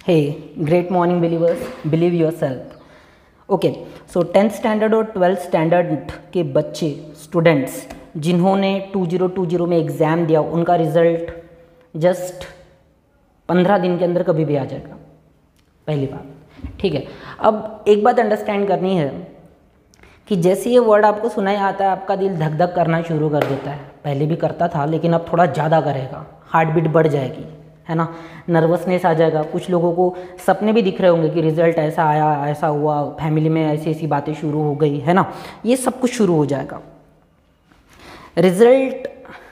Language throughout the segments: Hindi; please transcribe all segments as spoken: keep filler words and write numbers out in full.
Hey, great morning believers, believe yourself. Okay so tenth standard और ट्वेल्थ स्टैंडर्ड के बच्चे स्टूडेंट्स जिन्होंने टू ज़ीरो टू ज़ीरो में एग्ज़ाम दिया उनका रिज़ल्ट जस्ट पंद्रह दिन के अंदर कभी भी आ जाएगा। पहली बात, ठीक है। अब एक बात अंडरस्टैंड करनी है कि जैसे ये वर्ड आपको सुनाई आता है आपका दिल धक धक करना शुरू कर देता है। पहले भी करता था लेकिन अब थोड़ा ज़्यादा करेगा, हार्ट बीट बढ़ जाएगी, है ना, नर्वसनेस आ जाएगा। कुछ लोगों को सपने भी दिख रहे होंगे कि रिज़ल्ट ऐसा आया, ऐसा हुआ, फैमिली में ऐसी ऐसी बातें शुरू हो गई, है ना, ये सब कुछ शुरू हो जाएगा। रिज़ल्ट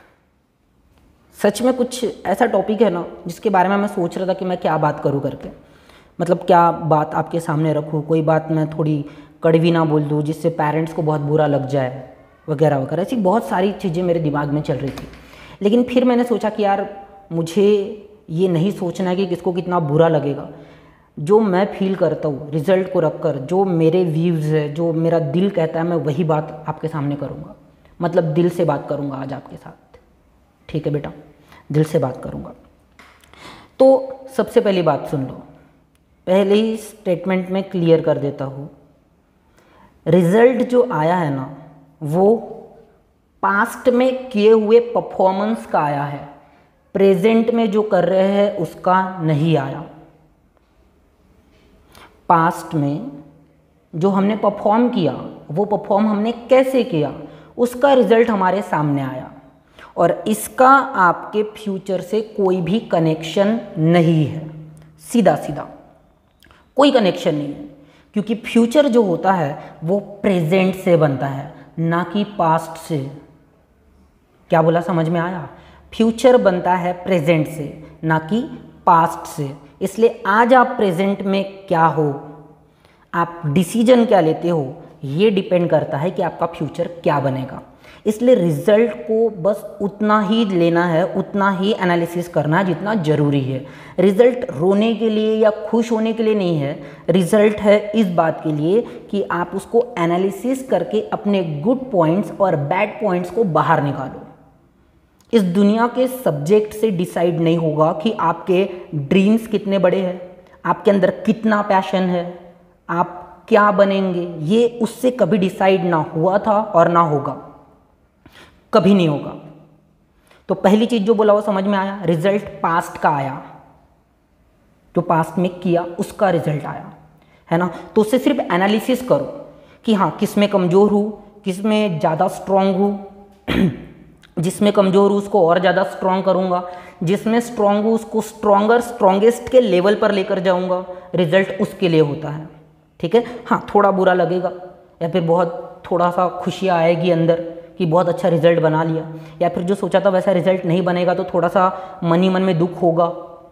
सच में कुछ ऐसा टॉपिक है ना जिसके बारे में मैं सोच रहा था कि मैं क्या बात करूं करके, मतलब क्या बात आपके सामने रखूं, कोई बात मैं थोड़ी कड़वी ना बोल दूं जिससे पेरेंट्स को बहुत बुरा लग जाए वगैरह वगैरह। ऐसी बहुत सारी चीज़ें मेरे दिमाग में चल रही थी। लेकिन फिर मैंने सोचा कि यार मुझे ये नहीं सोचना है कि किसको कितना बुरा लगेगा। जो मैं फील करता हूँ रिज़ल्ट को रखकर, जो मेरे व्यूज़ है, जो मेरा दिल कहता है, मैं वही बात आपके सामने करूँगा। मतलब दिल से बात करूँगा आज आपके साथ, ठीक है बेटा, दिल से बात करूँगा। तो सबसे पहली बात सुन लो, पहले ही स्टेटमेंट में क्लियर कर देता हूँ, रिज़ल्ट जो आया है ना वो पास्ट में किए हुए परफॉर्मेंस का आया है, प्रेजेंट में जो कर रहे हैं उसका नहीं आया। पास्ट में जो हमने परफॉर्म किया वो परफॉर्म हमने कैसे किया उसका रिजल्ट हमारे सामने आया, और इसका आपके फ्यूचर से कोई भी कनेक्शन नहीं है। सीधा सीधा कोई कनेक्शन नहीं है, क्योंकि फ्यूचर जो होता है वो प्रेजेंट से बनता है, ना कि पास्ट से। क्या बोला, समझ में आया? फ्यूचर बनता है प्रेजेंट से, ना कि पास्ट से। इसलिए आज आप प्रेजेंट में क्या हो, आप डिसीजन क्या लेते हो, ये डिपेंड करता है कि आपका फ्यूचर क्या बनेगा। इसलिए रिजल्ट को बस उतना ही लेना है, उतना ही एनालिसिस करना है जितना ज़रूरी है। रिजल्ट रोने के लिए या खुश होने के लिए नहीं है, रिजल्ट है इस बात के लिए कि आप उसको एनालिसिस करके अपने गुड पॉइंट्स और बैड पॉइंट्स को बाहर निकालो। इस दुनिया के सब्जेक्ट से डिसाइड नहीं होगा कि आपके ड्रीम्स कितने बड़े हैं, आपके अंदर कितना पैशन है, आप क्या बनेंगे, ये उससे कभी डिसाइड ना हुआ था और ना होगा, कभी नहीं होगा। तो पहली चीज़ जो बोला वो समझ में आया, रिजल्ट पास्ट का आया, जो पास्ट में किया उसका रिजल्ट आया, है ना। तो उससे सिर्फ एनालिसिस करो कि हाँ किस में कमज़ोर हूँ, किस में ज़्यादा स्ट्रॉन्ग हूँ। जिसमें कमज़ोर हूँ उसको और ज़्यादा स्ट्रॉन्ग करूँगा, जिसमें स्ट्रॉन्ग हूँ उसको स्ट्रॉन्गर स्ट्रॉन्गेस्ट के लेवल पर लेकर जाऊँगा। रिजल्ट उसके लिए होता है, ठीक है। हाँ थोड़ा बुरा लगेगा या फिर बहुत थोड़ा सा खुशियाँ आएगी अंदर कि बहुत अच्छा रिजल्ट बना लिया, या फिर जो सोचा था वैसा रिजल्ट नहीं बनेगा तो थोड़ा सा मन ही मन में दुख होगा।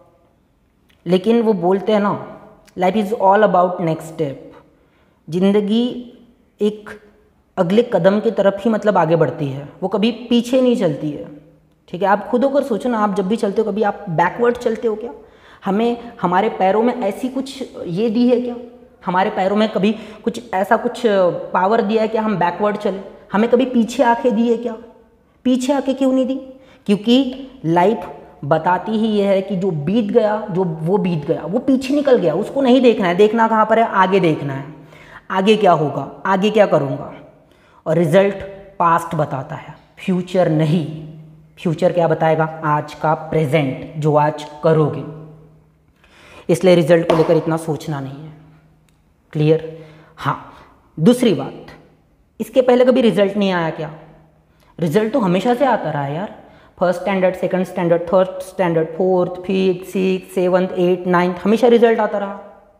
लेकिन वो बोलते हैं ना, life is all about next step. जिंदगी एक अगले कदम की तरफ ही मतलब आगे बढ़ती है, वो कभी पीछे नहीं चलती है, ठीक है। आप खुद होकर सोचो ना, आप जब भी चलते हो कभी आप बैकवर्ड चलते हो क्या? हमें हमारे पैरों में ऐसी कुछ ये दी है क्या? हमारे पैरों में कभी कुछ ऐसा कुछ पावर दिया है क्या हम बैकवर्ड चले? हमें कभी पीछे आके दी है क्या? पीछे आके क्यों नहीं दी? क्योंकि लाइफ बताती ही ये है कि जो बीत गया, जो वो बीत गया, वो पीछे निकल गया, उसको नहीं देखना है। देखना कहाँ पर है? आगे देखना है, आगे क्या होगा, आगे क्या करूँगा। और रिजल्ट पास्ट बताता है, फ्यूचर नहीं। फ्यूचर क्या बताएगा? आज का प्रेजेंट, जो आज करोगे। इसलिए रिजल्ट को लेकर इतना सोचना नहीं है। क्लियर? हाँ, दूसरी बात, इसके पहले कभी रिजल्ट नहीं आया क्या? रिजल्ट तो हमेशा से आता रहा है यार। First standard, second standard, third standard, fourth, fifth, six, seventh, eight, ninth, हमेशा रिजल्ट आता रहा,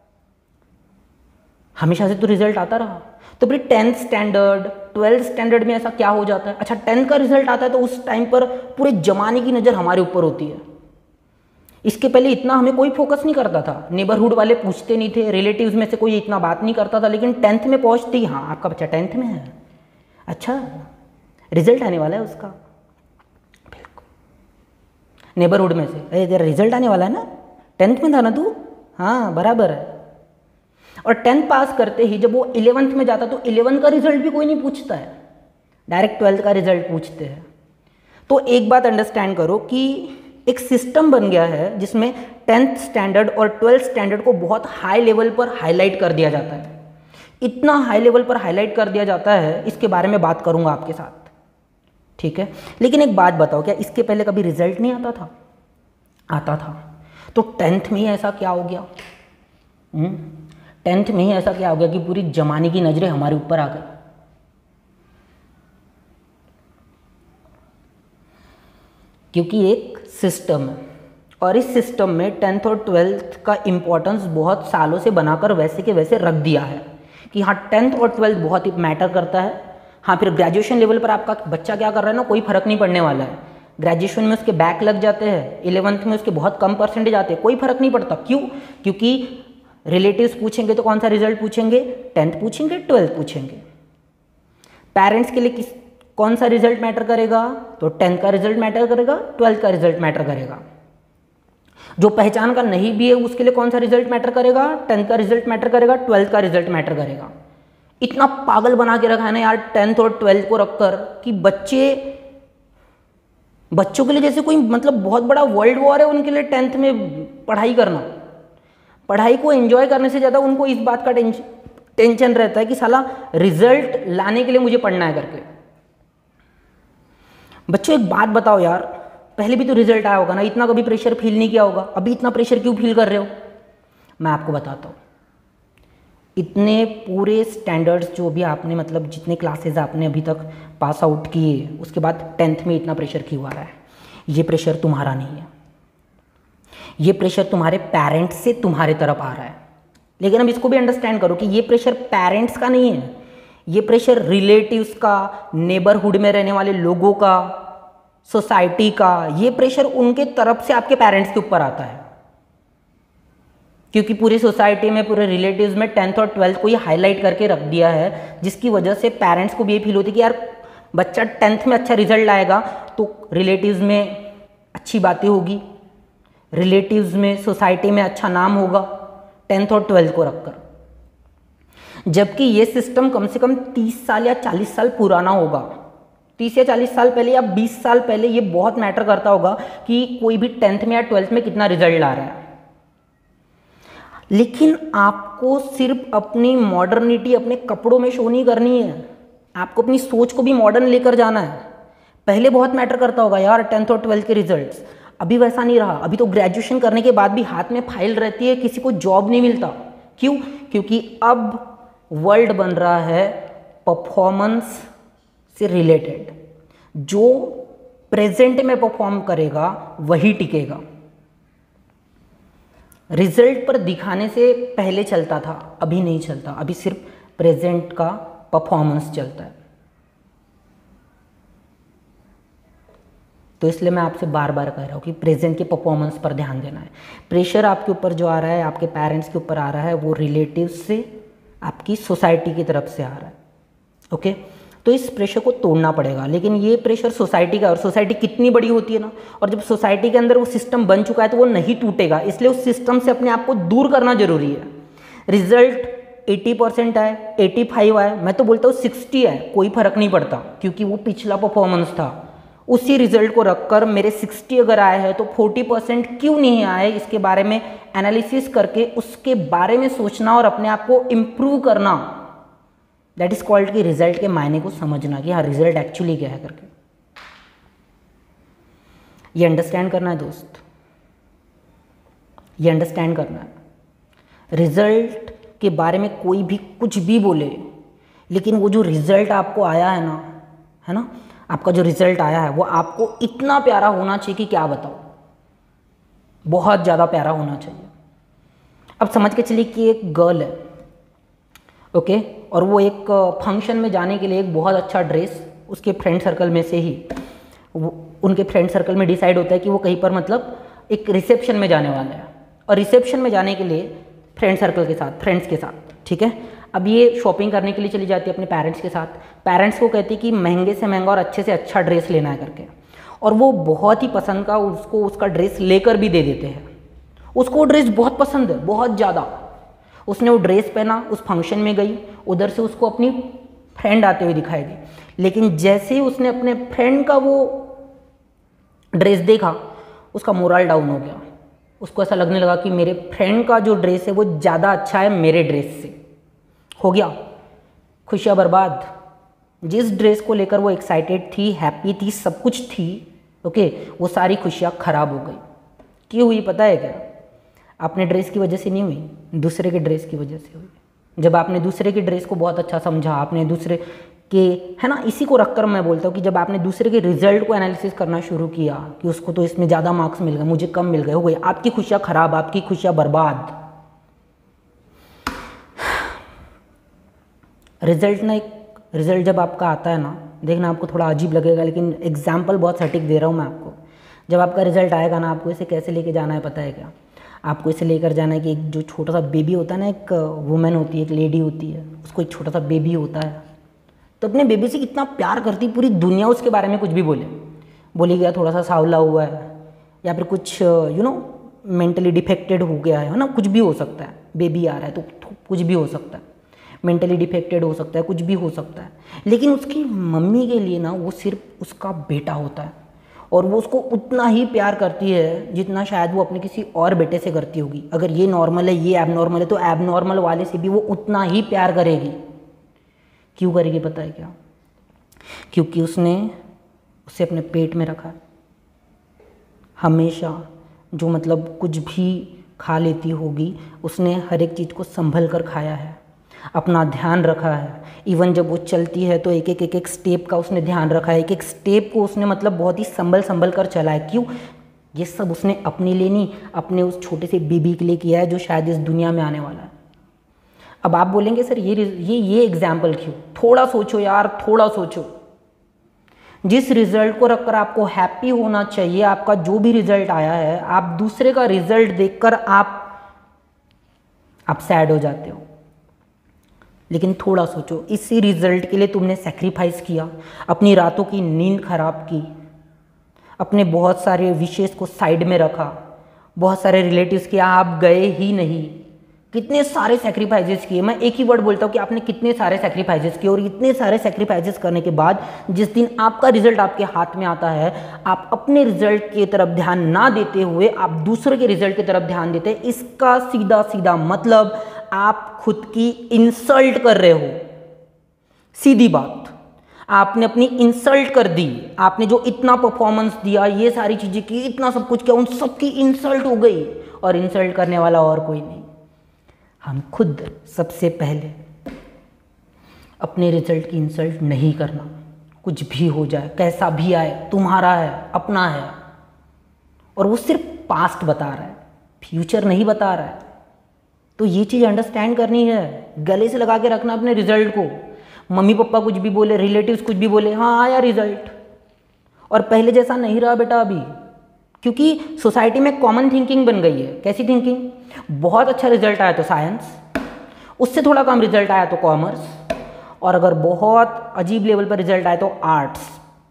हमेशा से तो रिजल्ट आता रहा। तो फिर टेंथ स्टैंडर्ड, ट्वेल्थ स्टैंडर्ड में ऐसा क्या हो जाता है? अच्छा, टेंथ का रिजल्ट आता है तो उस टाइम पर पूरे जमाने की नज़र हमारे ऊपर होती है। इसके पहले इतना हमें कोई फोकस नहीं करता था, नेबरहुड वाले पूछते नहीं थे, रिलेटिव्स में से कोई इतना बात नहीं करता था। लेकिन टेंथ में पहुंचती ही, हाँ आपका बच्चा टेंथ में है, अच्छा रिजल्ट आने वाला है उसका, बिल्कुल नेबरहुड में से, अरे तेरा रिजल्ट आने वाला है ना, टेंथ में था ना तू, हाँ बराबर है। और टेंथ पास करते ही जब वो इलेवंथ में जाता तो इलेवंथ का रिजल्ट भी कोई नहीं पूछता है, डायरेक्ट ट्वेल्थ का रिजल्ट पूछते हैं। तो एक बात अंडरस्टैंड करो कि एक सिस्टम बन गया है जिसमें टेंथ स्टैंडर्ड और ट्वेल्थ स्टैंडर्ड को बहुत हाई लेवल पर हाईलाइट कर दिया जाता है। इतना हाई लेवल पर हाईलाइट कर दिया जाता है, इसके बारे में बात करूंगा आपके साथ, ठीक है। लेकिन एक बात बताओ, क्या इसके पहले कभी रिजल्ट नहीं आता था? आता था। तो टेंथ में ही ऐसा क्या हो गया? टेंथ में ही ऐसा क्या हो गया कि पूरी जमाने की नजरें हमारे ऊपर आ गई? क्योंकि एक सिस्टम है और इस सिस्टम में टेंथ और ट्वेल्थ का इम्पोर्टेंस बहुत सालों से बनाकर वैसे के वैसे रख दिया है कि हाँ टेंथ और ट्वेल्थ बहुत ही मैटर करता है। हाँ, फिर ग्रेजुएशन लेवल पर आपका बच्चा क्या कर रहा है ना, कोई फर्क नहीं पड़ने वाला है। ग्रेजुएशन में उसके बैक लग जाते हैं, इलेवंथ में उसके बहुत कम परसेंटेज आते हैं, कोई फर्क नहीं पड़ता। क्यों? क्योंकि रिलेटिव्स पूछेंगे तो कौन सा रिजल्ट पूछेंगे? टेंथ पूछेंगे, ट्वेल्थ पूछेंगे। पेरेंट्स के लिए किस कौन सा रिजल्ट मैटर करेगा? तो टेंथ का रिजल्ट मैटर करेगा, ट्वेल्थ का रिजल्ट मैटर करेगा। जो पहचान का नहीं भी है उसके लिए कौन सा रिजल्ट मैटर करेगा? टेंथ का रिजल्ट मैटर करेगा, ट्वेल्थ का रिजल्ट मैटर करेगा। इतना पागल बना के रखा है ना यार टेंथ और ट्वेल्थ को रखकर कि बच्चे बच्चों के लिए जैसे कोई मतलब बहुत बड़ा वर्ल्ड वॉर है उनके लिए टेंथ में पढ़ाई करना। पढ़ाई को एंजॉय करने से ज़्यादा उनको इस बात का टेंशन टेंशन रहता है कि साला रिजल्ट लाने के लिए मुझे पढ़ना है करके। बच्चों एक बात बताओ यार, पहले भी तो रिजल्ट आया होगा ना, इतना कभी प्रेशर फील नहीं किया होगा, अभी इतना प्रेशर क्यों फील कर रहे हो? मैं आपको बताता हूँ। इतने पूरे स्टैंडर्ड्स जो भी आपने मतलब जितने क्लासेस आपने अभी तक पास आउट किए, उसके बाद टेंथ में इतना प्रेशर क्यों आ रहा है? ये प्रेशर तुम्हारा नहीं है, ये प्रेशर तुम्हारे पेरेंट्स से तुम्हारे तरफ आ रहा है। लेकिन अब इसको भी अंडरस्टैंड करो कि ये प्रेशर पेरेंट्स का नहीं है, ये प्रेशर रिलेटिव्स का, नेबरहुड में रहने वाले लोगों का, सोसाइटी का, ये प्रेशर उनके तरफ से आपके पेरेंट्स के ऊपर आता है। क्योंकि पूरी सोसाइटी में, पूरे रिलेटिव्स में टेंथ और ट्वेल्थ को ये हाईलाइट करके रख दिया है, जिसकी वजह से पेरेंट्स को भी ये फील होती है कि यार बच्चा टेंथ में अच्छा रिजल्ट लाएगा तो रिलेटिव्स में अच्छी बातें होगी, रिलेटिव्स में, सोसाइटी में अच्छा नाम होगा टेंथ और ट्वेल्थ को रखकर। जबकि ये सिस्टम कम से कम तीस साल या चालीस साल पुराना होगा। तीस या चालीस साल पहले या बीस साल पहले ये बहुत मैटर करता होगा कि कोई भी टेंथ में या ट्वेल्थ में कितना रिजल्ट ला रहा है। लेकिन आपको सिर्फ अपनी मॉडर्निटी अपने कपड़ों में शो नहीं करनी है, आपको अपनी सोच को भी मॉडर्न लेकर जाना है। पहले बहुत मैटर करता होगा यार टेंथ और ट्वेल्थ के रिजल्ट्स, अभी वैसा नहीं रहा। अभी तो ग्रेजुएशन करने के बाद भी हाथ में फाइल रहती है, किसी को जॉब नहीं मिलता। क्यों? क्योंकि अब वर्ल्ड बन रहा है परफॉर्मेंस से रिलेटेड। जो प्रेजेंट में परफॉर्म करेगा वही टिकेगा। रिजल्ट पर दिखाने से पहले चलता था, अभी नहीं चलता। अभी सिर्फ प्रेजेंट का परफॉर्मेंस चलता है। तो इसलिए मैं आपसे बार बार कह रहा हूँ कि प्रेजेंट के परफॉर्मेंस पर ध्यान देना है। प्रेशर आपके ऊपर जो आ रहा है, आपके पेरेंट्स के ऊपर आ रहा है, वो रिलेटिव्स से, आपकी सोसाइटी की तरफ से आ रहा है। ओके, तो इस प्रेशर को तोड़ना पड़ेगा। लेकिन ये प्रेशर सोसाइटी का, और सोसाइटी कितनी बड़ी होती है ना, और जब सोसाइटी के अंदर वो सिस्टम बन चुका है तो वो नहीं टूटेगा। इसलिए उस सिस्टम से अपने आप को दूर करना जरूरी है। रिजल्ट अस्सी परसेंट आए, पचासी आए, मैं तो बोलता हूँ साठ आए, कोई फर्क नहीं पड़ता, क्योंकि वो पिछला परफॉर्मेंस था। उसी रिजल्ट को रखकर मेरे साठ अगर आए हैं तो चालीस परसेंट क्यों नहीं आए, इसके बारे में एनालिसिस करके उसके बारे में सोचना और अपने आप को इम्प्रूव करना, दैट इज कॉल्ड कि रिजल्ट के मायने को समझना कि हाँ रिजल्ट एक्चुअली क्या है करके। ये अंडरस्टैंड करना है दोस्त, ये अंडरस्टैंड करना है। रिजल्ट के बारे में कोई भी कुछ भी बोले, लेकिन वो जो रिजल्ट आपको आया है ना, है ना, आपका जो रिजल्ट आया है वो आपको इतना प्यारा होना चाहिए कि क्या बताओ, बहुत ज़्यादा प्यारा होना चाहिए। अब समझ के चलिए कि एक गर्ल है, ओके okay? और वो एक फंक्शन में जाने के लिए एक बहुत अच्छा ड्रेस उसके फ्रेंड सर्कल में से ही, वो उनके फ्रेंड सर्कल में डिसाइड होता है कि वो कहीं पर मतलब एक रिसेप्शन में जाने वाला है, और रिसेप्शन में जाने के लिए फ्रेंड सर्कल के साथ, फ्रेंड्स के साथ, ठीक है। अब ये शॉपिंग करने के लिए चली जाती है अपने पेरेंट्स के साथ। पेरेंट्स को कहती है कि महंगे से महंगा और अच्छे से अच्छा ड्रेस लेना है करके, और वो बहुत ही पसंद का उसको उसका ड्रेस लेकर भी दे देते हैं। उसको वो ड्रेस बहुत पसंद है, बहुत ज़्यादा। उसने वो ड्रेस पहना, उस फंक्शन में गई, उधर से उसको अपनी फ्रेंड आते हुए दिखाई दी। लेकिन जैसे ही उसने अपने फ्रेंड का वो ड्रेस देखा, उसका मोरल डाउन हो गया। उसको ऐसा लगने लगा कि मेरे फ्रेंड का जो ड्रेस है वो ज़्यादा अच्छा है मेरे ड्रेस से। हो गया खुशियाँ बर्बाद। जिस ड्रेस को लेकर वो एक्साइटेड थी, हैप्पी थी, सब कुछ थी, ओके, वो सारी खुशियाँ खराब हो गई। क्यों हुई पता है क्या? अपने ड्रेस की वजह से नहीं हुई, दूसरे के ड्रेस की वजह से हुई। जब आपने दूसरे के ड्रेस को बहुत अच्छा समझा, आपने दूसरे के, है ना, इसी को रखकर मैं बोलता हूँ कि जब आपने दूसरे के रिजल्ट को एनालिसिस करना शुरू किया कि उसको तो इसमें ज़्यादा मार्क्स मिल गए, मुझे कम मिल गए, हो गई आपकी खुशियाँ खराब, आपकी खुशियाँ बर्बाद। रिजल्ट ना, एक रिजल्ट जब आपका आता है ना, देखना आपको थोड़ा अजीब लगेगा, लेकिन एग्जाम्पल बहुत सटीक दे रहा हूँ मैं आपको। जब आपका रिजल्ट आएगा ना, आपको इसे कैसे लेके जाना है पता है क्या? आपको इसे लेकर जाना है कि एक जो छोटा सा बेबी होता है ना, एक वुमेन होती है, एक लेडी होती है, उसको एक छोटा सा बेबी होता है, तो अपने बेबी से कितना प्यार करती, पूरी दुनिया उसके बारे में कुछ भी बोले, बोली गया थोड़ा सा सांवला हुआ है, या फिर कुछ यू नो मेंटली डिफेक्टेड हो गया है ना, कुछ भी हो सकता है। बेबी आ रहा है तो कुछ भी हो सकता है, मेंटली डिफेक्टेड हो सकता है, कुछ भी हो सकता है। लेकिन उसकी मम्मी के लिए ना वो सिर्फ उसका बेटा होता है, और वो उसको उतना ही प्यार करती है जितना शायद वो अपने किसी और बेटे से करती होगी। अगर ये नॉर्मल है, ये एबनॉर्मल है, तो एबनॉर्मल वाले से भी वो उतना ही प्यार करेगी। क्यों करेगी पता है क्या? क्योंकि उसने उसे अपने पेट में रखा है। हमेशा जो मतलब कुछ भी खा लेती होगी, उसने हर एक चीज़ को संभल कर खाया है, अपना ध्यान रखा है। इवन जब वो चलती है तो एक एक एक एक स्टेप का उसने ध्यान रखा है, एक एक स्टेप को उसने मतलब बहुत ही संभल संभल कर चला है। क्यों? ये सब उसने अपने लिए नहीं, अपने उस छोटे से बेबी के लिए किया है जो शायद इस दुनिया में आने वाला है। अब आप बोलेंगे सर ये ये ये एग्जाम्पल क्यों? थोड़ा सोचो यार, थोड़ा सोचो। जिस रिजल्ट को रखकर आपको हैप्पी होना चाहिए, आपका जो भी रिजल्ट आया है, आप दूसरे का रिजल्ट देखकर आप आप सैड हो जाते हो। लेकिन थोड़ा सोचो, इसी रिजल्ट के लिए तुमने सेक्रीफाइस किया, अपनी रातों की नींद खराब की, अपने बहुत सारे विशेष को साइड में रखा, बहुत सारे रिलेटिव्स के आप गए ही नहीं, कितने सारे सेक्रीफाइसेस किए। मैं एक ही वर्ड बोलता हूँ कि आपने कितने सारे सेक्रीफाइसेस किए। और इतने सारे सेक्रीफाइसेस करने के बाद जिस दिन आपका रिजल्ट आपके हाथ में आता है, आप अपने रिजल्ट की तरफ ध्यान ना देते हुए आप दूसरे के रिजल्ट की तरफ ध्यान देते हैं। इसका सीधा सीधा मतलब आप खुद की इंसल्ट कर रहे हो। सीधी बात, आपने अपनी इंसल्ट कर दी। आपने जो इतना परफॉर्मेंस दिया, ये सारी चीजें की, इतना सब कुछ किया, उन सब की इंसल्ट हो गई। और इंसल्ट करने वाला और कोई नहीं, हम खुद। सबसे पहले अपने रिजल्ट की इंसल्ट नहीं करना। कुछ भी हो जाए, कैसा भी आए, तुम्हारा है, अपना है। और वो सिर्फ पास्ट बता रहा है, फ्यूचर नहीं बता रहा है। तो ये चीज़ अंडरस्टैंड करनी है, गले से लगा के रखना अपने रिजल्ट को। मम्मी पापा कुछ भी बोले, रिलेटिव्स कुछ भी बोले, हाँ आया रिजल्ट, और पहले जैसा नहीं रहा बेटा अभी। क्योंकि सोसाइटी में कॉमन थिंकिंग बन गई है। कैसी थिंकिंग? बहुत अच्छा रिजल्ट आया तो साइंस, उससे थोड़ा कम रिजल्ट आया तो कॉमर्स, और अगर बहुत अजीब लेवल पर रिजल्ट आया तो आर्ट्स,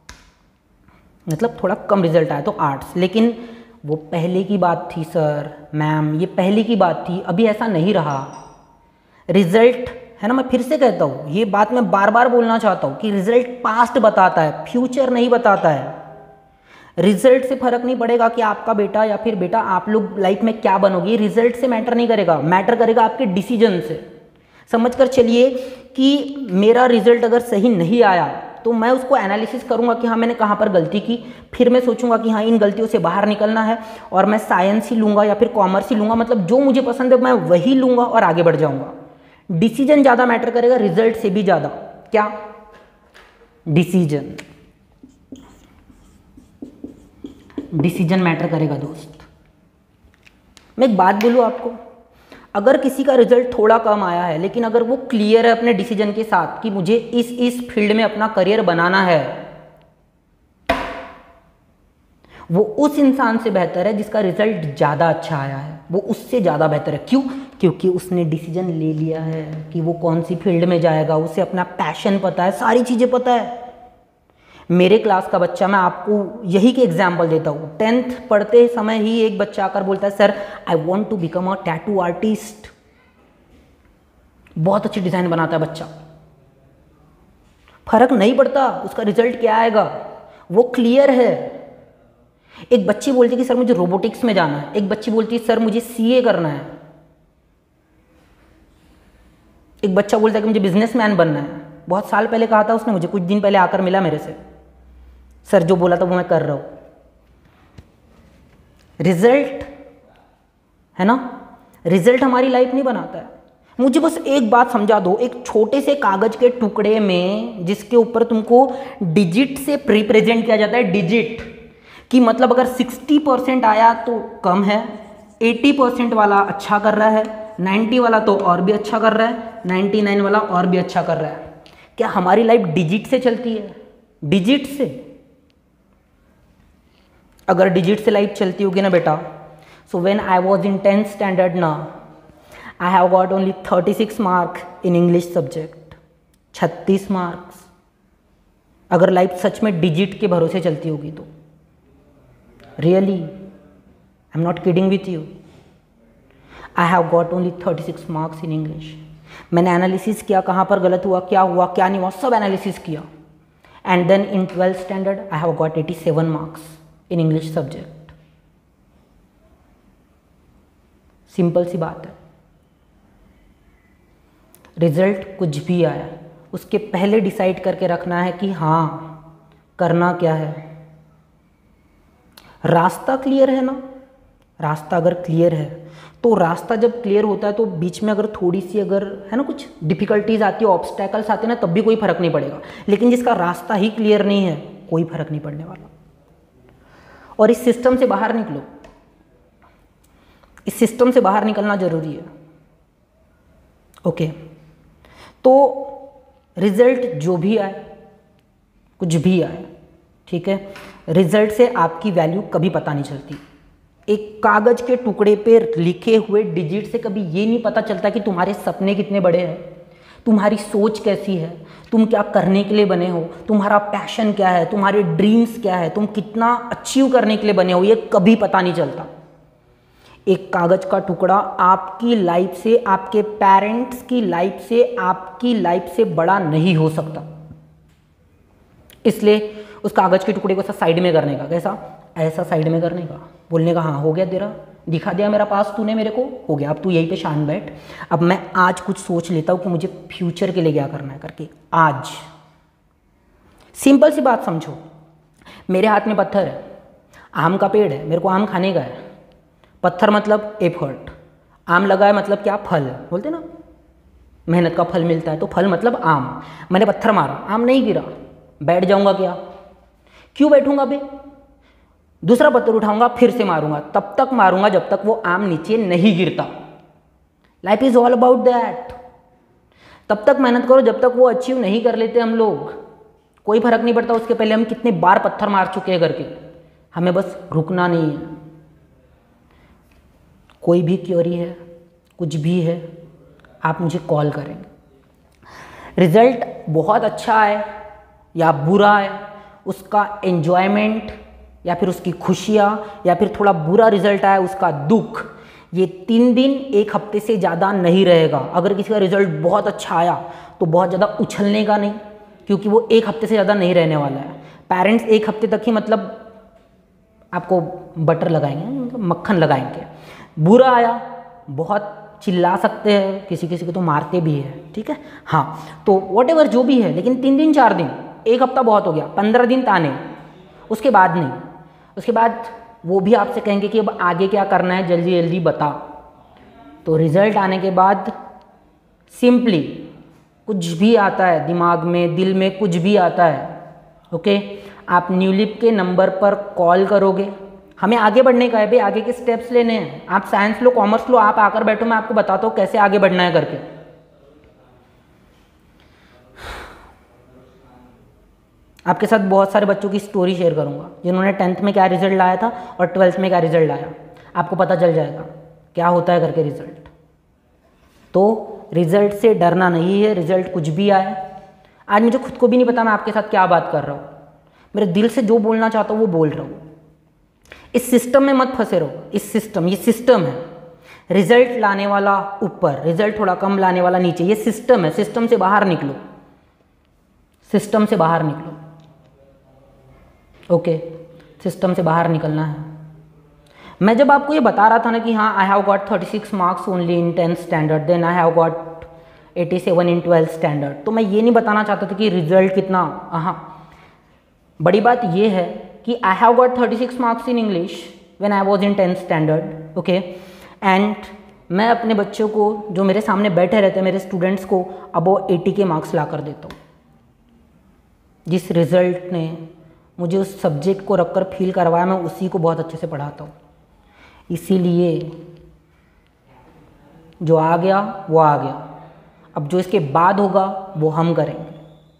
मतलब थोड़ा कम रिजल्ट आया तो आर्ट्स। लेकिन वो पहले की बात थी सर, मैम, ये पहले की बात थी, अभी ऐसा नहीं रहा। रिजल्ट है ना, मैं फिर से कहता हूँ, ये बात मैं बार बार बोलना चाहता हूँ कि रिजल्ट पास्ट बताता है, फ्यूचर नहीं बताता है। रिजल्ट से फर्क नहीं पड़ेगा कि आपका बेटा या फिर बेटा आप लोग लाइफ में क्या बनोगे, रिजल्ट से मैटर नहीं करेगा, मैटर करेगा आपके डिसीजन से। समझ कर चलिए कि मेरा रिजल्ट अगर सही नहीं आया तो मैं उसको एनालिसिस करूंगा कि हाँ मैंने कहाँ पर गलती की, फिर मैं सोचूंगा कि हाँ इन गलतियों से बाहर निकलना है, और मैं साइंस ही लूंगा या फिर कॉमर्स ही लूंगा, मतलब जो मुझे पसंद है मैं वही लूंगा और आगे बढ़ जाऊंगा। डिसीजन ज़्यादा मैटर करेगा रिजल्ट से भी ज़्यादा। क्या? डिसीजन डिसीजन मैटर करेगा दोस्त। मैं एक बात बोलूँ आपको, अगर किसी का रिजल्ट थोड़ा कम आया है लेकिन अगर वो क्लियर है अपने डिसीजन के साथ कि मुझे इस इस फील्ड में अपना करियर बनाना है, वो उस इंसान से बेहतर है जिसका रिजल्ट ज़्यादा अच्छा आया है। वो उससे ज़्यादा बेहतर है। क्यों? क्योंकि उसने डिसीजन ले लिया है कि वो कौन सी फील्ड में जाएगा, उसे अपना पैशन पता है, सारी चीज़ें पता है। मेरे क्लास का बच्चा, मैं आपको यही के एग्जाम्पल देता हूँ। टेंथ पढ़ते समय ही एक बच्चा आकर बोलता है sir I want to become a tattoo artist. बहुत अच्छी डिज़ाइन बनाता है बच्चा, फर्क नहीं पड़ता उसका रिजल्ट क्या आएगा, वो क्लियर है। एक बच्ची बोलती है कि सर मुझे रोबोटिक्स में जाना है, एक बच्ची बोलती है सर मुझे सीए करना है, एक बच्चा बोलता है कि मुझे बिजनेसमैन बनना है। बहुत साल पहले कहा था उसने मुझे, कुछ दिन पहले आकर मिला मेरे से, सर जो बोला था वो मैं कर रहा हूँ। रिजल्ट है ना, रिजल्ट हमारी लाइफ नहीं बनाता है। मुझे बस एक बात समझा दो, एक छोटे से कागज के टुकड़े में जिसके ऊपर तुमको डिजिट से रिप्रेजेंट किया जाता है, डिजिट कि मतलब अगर साठ परसेंट आया तो कम है, अस्सी परसेंट वाला अच्छा कर रहा है, नब्बे वाला तो और भी अच्छा कर रहा है, निन्यानवे वाला और भी अच्छा कर रहा है। क्या हमारी लाइफ डिजिट से चलती है? डिजिट से? अगर डिजिट से लाइफ चलती होगी ना बेटा, so when I was in tenth standard ना, I have got only thirty six mark in English subject, छत्तीस मार्क्स। अगर लाइफ सच में डिजिट के भरोसे चलती होगी तो really I am not kidding with you, I have got only thirty six marks in English. मैंने एनालिसिस किया कहाँ पर गलत हुआ, क्या हुआ क्या नहीं हुआ, सब एनालिसिस किया। And then in twelfth standard I have got eighty seven marks in English subject. Simple सी बात है। रिजल्ट कुछ भी आया उसके पहले डिसाइड करके रखना है कि हाँ करना क्या है। रास्ता क्लियर है ना, रास्ता अगर क्लियर है तो रास्ता जब क्लियर होता है तो बीच में अगर थोड़ी सी अगर है ना कुछ डिफिकल्टीज आती है, ऑब्स्टैकल्स आते हैं ना, तब भी कोई फर्क नहीं पड़ेगा। लेकिन जिसका रास्ता ही क्लियर नहीं है कोई फर्क नहीं पड़ने वाला। और इस सिस्टम से बाहर निकलो, इस सिस्टम से बाहर निकलना जरूरी है। ओके, तो रिजल्ट जो भी आए, कुछ भी आए, ठीक है, रिजल्ट से आपकी वैल्यू कभी पता नहीं चलती। एक कागज के टुकड़े पे लिखे हुए डिजिट से कभी ये नहीं पता चलता कि तुम्हारे सपने कितने बड़े हैं, तुम्हारी सोच कैसी है, तुम क्या करने के लिए बने हो, तुम्हारा पैशन क्या है, तुम्हारे ड्रीम्स क्या है, तुम कितना अचीव करने के लिए बने हो, ये कभी पता नहीं चलता। एक कागज का टुकड़ा आपकी लाइफ से, आपके पेरेंट्स की लाइफ से, आपकी लाइफ से बड़ा नहीं हो सकता। इसलिए उस कागज के टुकड़े को ऐसा साइड में करने का, कैसा, ऐसा साइड में करने का, बोलने का हाँ हो गया तेरा, दिखा दिया मेरा पास तूने मेरे को, हो गया, अब तू यहीं पे शांत बैठ। अब मैं आज कुछ सोच लेता हूँ कि मुझे फ्यूचर के लिए क्या करना है करके। आज सिंपल सी बात समझो, मेरे हाथ में पत्थर है, आम का पेड़ है, मेरे को आम खाने का है। पत्थर मतलब एफर्ट, आम लगा है मतलब क्या, फल, बोलते ना मेहनत का फल मिलता है, तो फल मतलब आम। मैंने पत्थर मारा, आम नहीं गिरा, बैठ जाऊंगा क्या? क्यों बैठूंगा बे? दूसरा पत्थर उठाऊंगा, फिर से मारूंगा, तब तक मारूंगा जब तक वो आम नीचे नहीं गिरता। Life is all about that. तब तक मेहनत करो जब तक वो अचीव नहीं कर लेते हम लोग। कोई फर्क नहीं पड़ता उसके पहले हम कितने बार पत्थर मार चुके हैं करके, हमें बस रुकना नहीं है। कोई भी क्वेरी है, कुछ भी है, आप मुझे कॉल करेंगे। रिजल्ट बहुत अच्छा है या बुरा है, उसका एन्जॉयमेंट या फिर उसकी खुशियाँ, या फिर थोड़ा बुरा रिजल्ट आया उसका दुख, ये तीन दिन एक हफ्ते से ज़्यादा नहीं रहेगा। अगर किसी का रिजल्ट बहुत अच्छा आया तो बहुत ज़्यादा उछलने का नहीं, क्योंकि वो एक हफ्ते से ज़्यादा नहीं रहने वाला है। पेरेंट्स एक हफ्ते तक ही मतलब आपको बटर लगाएंगे, मतलब मक्खन लगाएंगे। बुरा आया बहुत चिल्ला सकते हैं, किसी किसी को तो मारते भी है, ठीक है, हाँ, तो वॉट एवर जो भी है, लेकिन तीन दिन चार दिन, एक हफ्ता बहुत हो गया, पंद्रह दिन ताने, उसके बाद नहीं। उसके बाद वो भी आपसे कहेंगे कि अब आगे क्या करना है, जल्दी जल्दी बता। तो रिजल्ट आने के बाद सिंपली कुछ भी आता है दिमाग में, दिल में कुछ भी आता है, ओके, आप न्यूलिप के नंबर पर कॉल करोगे। हमें आगे बढ़ने का है भाई, आगे के स्टेप्स लेने हैं। आप साइंस लो, कॉमर्स लो, आप आकर बैठो, मैं आपको बताता हूँ कैसे आगे बढ़ना है करके। आपके साथ बहुत सारे बच्चों की स्टोरी शेयर करूंगा जिन्होंने टेंथ में क्या रिजल्ट लाया था और ट्वेल्थ में क्या रिजल्ट लाया, आपको पता चल जाएगा क्या होता है करके रिजल्ट। तो रिजल्ट से डरना नहीं है, रिजल्ट कुछ भी आए। आज मुझे खुद को भी नहीं पता मैं आपके साथ क्या बात कर रहा हूँ, मेरे दिल से जो बोलना चाहता हूँ वो बोल रहा हूँ। इस सिस्टम में मत फंसे रहो, इस सिस्टम, ये सिस्टम है, रिजल्ट लाने वाला ऊपर, रिजल्ट थोड़ा कम लाने वाला नीचे, ये सिस्टम है। सिस्टम से बाहर निकलो, सिस्टम से बाहर निकलो, ओके। सिस्टम से बाहर निकलना है। मैं जब आपको ये बता रहा था ना कि हाँ I have got thirty six marks only in tenth standard, then I have got eighty seven in twelfth standard, तो मैं ये नहीं बताना चाहता था कि रिजल्ट कितना, हाँ बड़ी बात ये है कि I have got thirty six marks in English when I was in tenth standard, okay, and मैं अपने बच्चों को जो मेरे सामने बैठे रहते हैं, मेरे स्टूडेंट्स को अबो एटी के मार्क्स ला कर देता हूँ। जिस रिज़ल्ट ने मुझे उस सब्जेक्ट को रख कर फील करवाया, मैं उसी को बहुत अच्छे से पढ़ाता हूँ। इसीलिए जो आ गया वो आ गया, अब जो इसके बाद होगा वो हम करेंगे।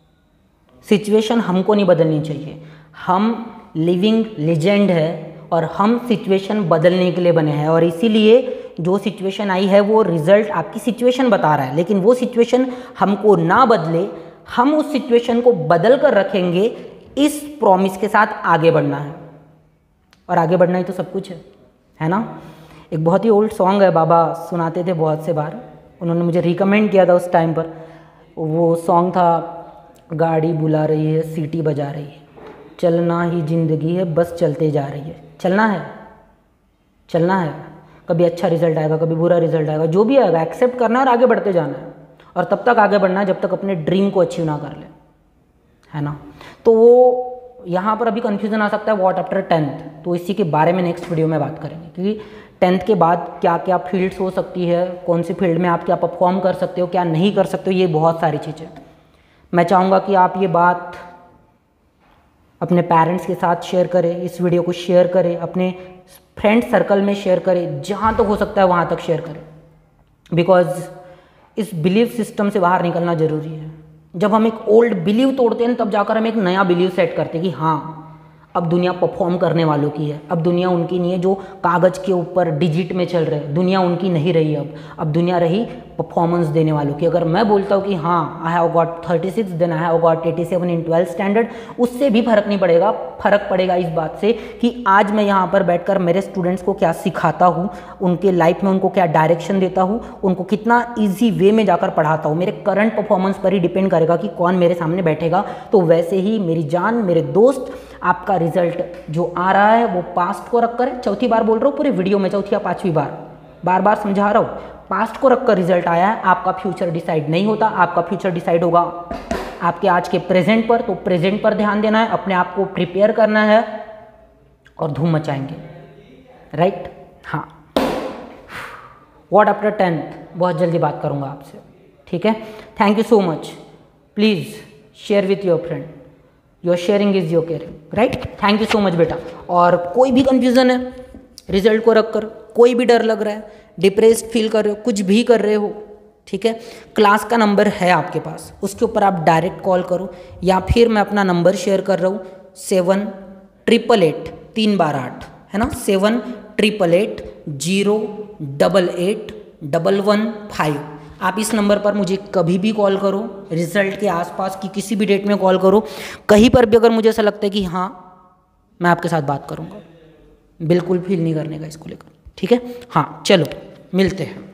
सिचुएशन हमको नहीं बदलनी चाहिए, हम लिविंग लेजेंड है और हम सिचुएशन बदलने के लिए बने हैं। और इसीलिए जो सिचुएशन आई है वो रिज़ल्ट आपकी सिचुएशन बता रहा है, लेकिन वो सिचुएशन हमको ना बदले, हम उस सिचुएशन को बदल कर रखेंगे। इस प्रॉमिस के साथ आगे बढ़ना है, और आगे बढ़ना ही तो सब कुछ है, है ना। एक बहुत ही ओल्ड सॉन्ग है, बाबा सुनाते थे बहुत से बार, उन्होंने मुझे रिकमेंड किया था उस टाइम पर। वो सॉन्ग था, गाड़ी बुला रही है सीटी बजा रही है, चलना ही ज़िंदगी है बस चलते जा रही है। चलना है, चलना है, कभी अच्छा रिजल्ट आएगा, कभी बुरा रिजल्ट आएगा, जो भी आएगा एक्सेप्ट करना है और आगे बढ़ते जाना है। और तब तक आगे बढ़ना है जब तक अपने ड्रीम को अचीव ना कर ले, है ना। तो वो यहाँ पर अभी कन्फ्यूज़न आ सकता है व्हाट आफ्टर टेंथ, तो इसी के बारे में नेक्स्ट वीडियो में बात करेंगे, क्योंकि टेंथ के बाद क्या क्या फील्ड्स हो सकती है, कौन सी फील्ड में आप क्या परफॉर्म कर सकते हो, क्या नहीं कर सकते हो, ये बहुत सारी चीज़ें। मैं चाहूँगा कि आप ये बात अपने पेरेंट्स के साथ शेयर करें, इस वीडियो को शेयर करें, अपने फ्रेंड सर्कल में शेयर करें, जहाँ तक हो सकता है वहाँ तक शेयर करें, बिकॉज इस बिलीव सिस्टम से बाहर निकलना ज़रूरी है। जब हम एक ओल्ड बिलीव तोड़ते हैं तब जाकर हम एक नया बिलीव सेट करते हैं कि हाँ अब दुनिया परफॉर्म करने वालों की है, अब दुनिया उनकी नहीं है जो कागज़ के ऊपर डिजिट में चल रहे हैं, दुनिया उनकी नहीं रही अब अब दुनिया रही परफॉर्मेंस देने वालों की। अगर मैं बोलता हूँ कि हाँ I have got thirty six then I have got eighty seven in twelfth standard, उससे भी फर्क नहीं पड़ेगा। फर्क पड़ेगा इस बात से कि आज मैं यहाँ पर बैठकर मेरे स्टूडेंट्स को क्या सिखाता हूँ, उनके लाइफ में उनको क्या डायरेक्शन देता हूँ, उनको कितना ईजी वे में जाकर पढ़ाता हूँ। मेरे करंट परफॉर्मेंस पर ही डिपेंड करेगा कि कौन मेरे सामने बैठेगा। तो वैसे ही मेरी जान, मेरे दोस्त, आपका रिजल्ट जो आ रहा है वो पास्ट को रख कर, चौथी बार बोल रहा हूँ पूरे वीडियो में, चौथी या पांचवी बार बार बार समझा रहा हूँ, पास्ट को रखकर रिजल्ट आया है। आपका फ्यूचर डिसाइड नहीं होता, आपका फ्यूचर डिसाइड होगा आपके आज के प्रेजेंट पर। तो प्रेजेंट पर ध्यान देना है, अपने आप को प्रिपेयर करना है और धूम मचाएंगे, राइट। हाँ, व्हाट आफ्टर टेंथ बहुत जल्दी बात करूँगा आपसे, ठीक है। Thank you so much, please share with your friend, your sharing is your caring, right. Thank you so much बेटा। और कोई भी कन्फ्यूज़न है रिजल्ट को रखकर, कोई भी डर लग रहा है, डिप्रेस्ड फील कर रहे हो, कुछ भी कर रहे हो, ठीक है, क्लास का नंबर है आपके पास, उसके ऊपर आप डायरेक्ट कॉल करो, या फिर मैं अपना नंबर शेयर कर रहा हूँ, सेवन ट्रिपल एट तीन बार आठ, है ना, seven triple eight zero double eight double one five. आप इस नंबर पर मुझे कभी भी कॉल करो, रिजल्ट के आसपास की किसी भी डेट में कॉल करो, कहीं पर भी अगर मुझे ऐसा लगता है कि हाँ मैं आपके साथ बात करूँगा, बिल्कुल फील नहीं करने का इसको लेकर, ठीक है। हाँ चलो मिलते हैं।